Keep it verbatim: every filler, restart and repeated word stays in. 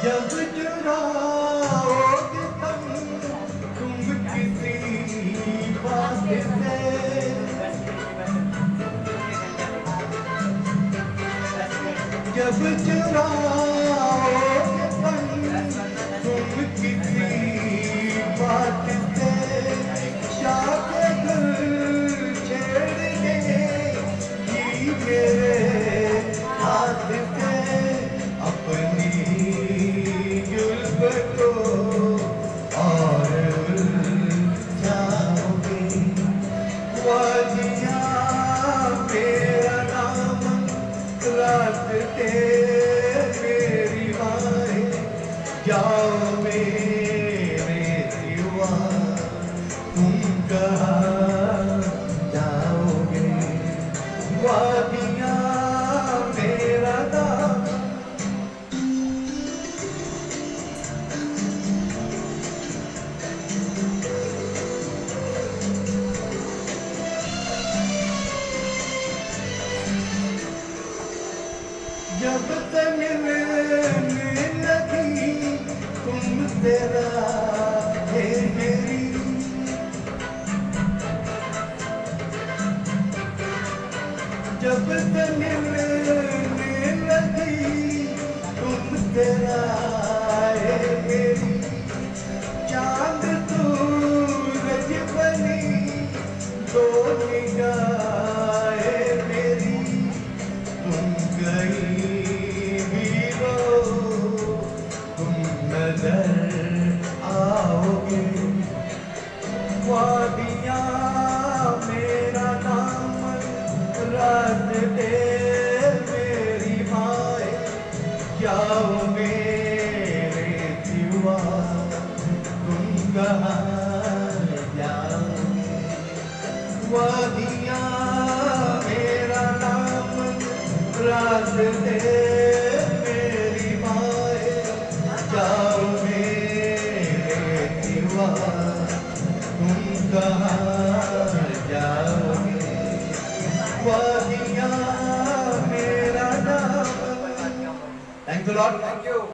जब चुराओगे तुम तुम किसी बात से, जब चुराओगे तुम तुम किसी बात से, जाके दिल छेड़ देगी मेरे हाथ से। अपनी जुल्फ को और उलझाओगे, वादियाँ मेरा नाम, रास्ते मेरी बाहें, जाओ मेरे सिवा तुम कहाँ जाओगे। वादियाँ मेरा नाम, जब तक मिलने लगी तुम तेरा है मेरी, जब तक मिलने लगी तुम तेरा है मेरी, चांद सूरज बनी दो निगाहें मेरी, तुम कहीं भी हो तुम नजर आओगे। वादियाँ मेरा नाम, रास्ते मेरी माएँ, जाओ मेरे सिवा तुम कहाँ जाओगे। वादियाँ मेरा नाम, रास्ते मेरी माएँ, जाओ मेरे सिवा तुम कहाँ जाओगे। वादियाँ मेरा नाम। Thank you lord. Thank you.